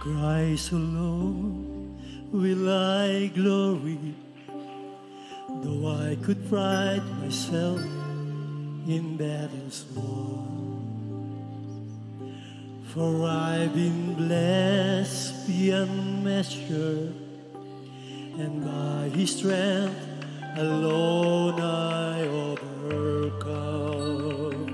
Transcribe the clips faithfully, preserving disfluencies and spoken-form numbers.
Christ alone will I glory, though I could pride myself in battles won. For I've been blessed beyond measure, and by His strength alone I overcome.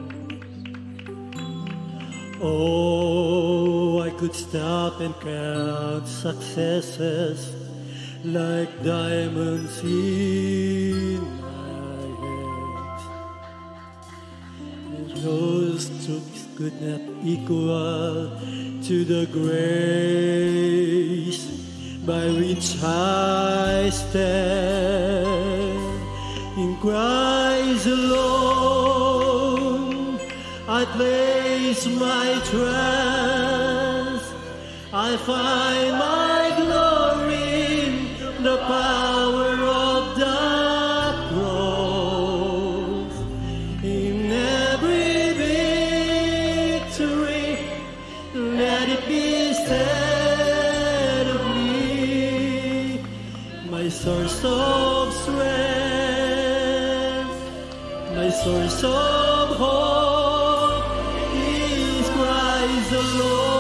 Oh, I could stop and count successes like diamonds in my hands. And those strokes could not equal to the grace by which I stand. In Christ alone I place my trust. I find my glory in the power of the cross. In every victory, let it be said of me, my source of strength, my source of hope is Christ alone.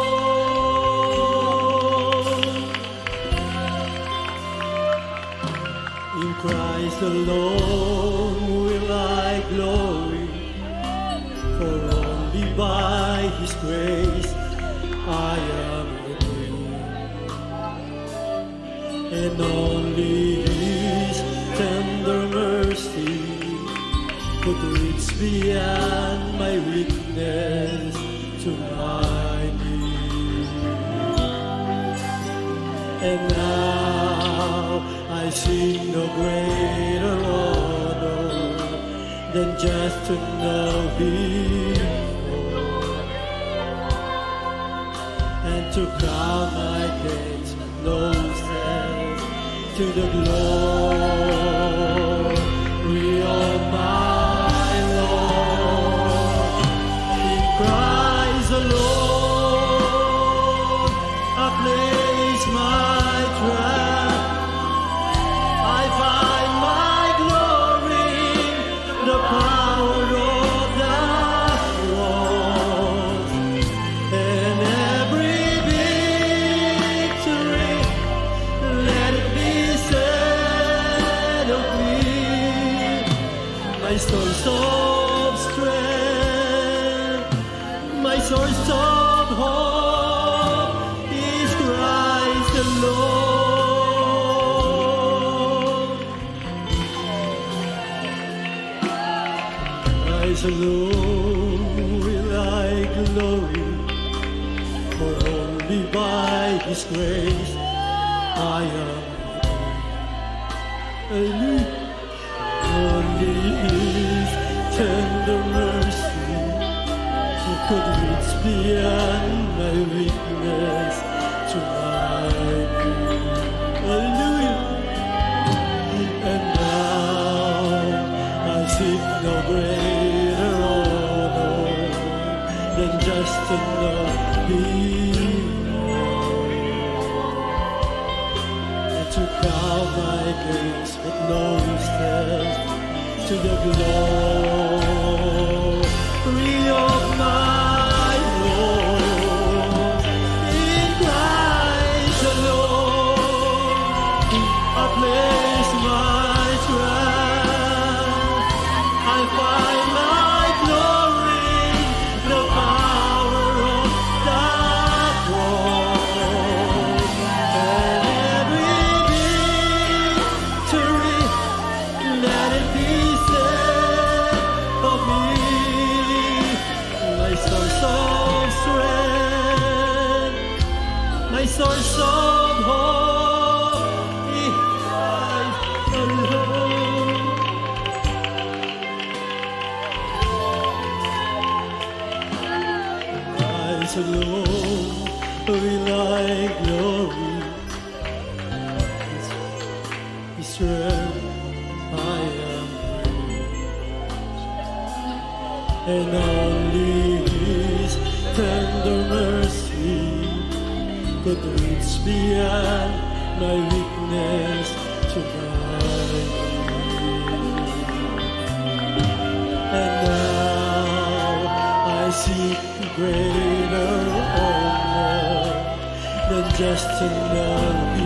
In Christ alone will I glory, for only by His grace I am redeemed, and only His tender mercy could reach beyond my weakness to my need. And now I sing no greater honor than just to know Him and to crown my gates with noses to the glory of my Lord. In Christ alone I place my trust. I find my glory in the power of the cross, and every victory, let it be said of me, my source of strength, my source of hope is Christ alone. Christ alone will I glory, for only by His grace I am redeemed. Only His tender mercy could reach beyond my weakness to my need. Hallelujah. And now I seek no greater honor than just to know Him and to bow my gaze with no step to the glory of my Lord. In Christ alone I place my trust. I find my glory in the power of the cross, and every victory, let it be said of me, my source of strength, my source of hope is Christ alone. Christ alone will I glory, His strength I am free, and only His tender mercy could reach beyond my weakness to guide me. And now I seek greater honor than just to know